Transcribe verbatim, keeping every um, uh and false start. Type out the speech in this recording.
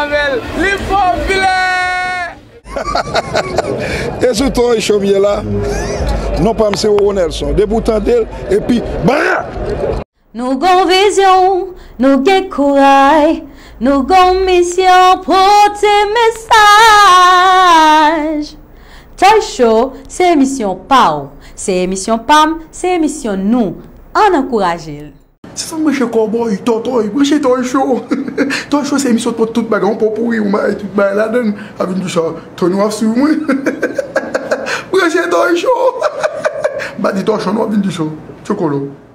avec les populaires. Et sur Thoy chaumier là, non pas M. Nelson, déboutant d'elle, et puis, bah! Nous avons vision, nous avons courage, nous avons mission pour tes messages. Thoy Show, c'est mission Pau, c'est mission Pam, c'est mission nous. On encourage. C'est ça, moi, je suis cowboy, Toy, moi, je suis Thoy Show. Thoy Show, c'est émission pour tout le bagage, pour pourrir, tout le bagage là-dedans. Avec du chat, Thoy Noir sur moi. Moi, je suis Thoy Show. Bah, dis Thoy Show, nous avons du show. Chocolat.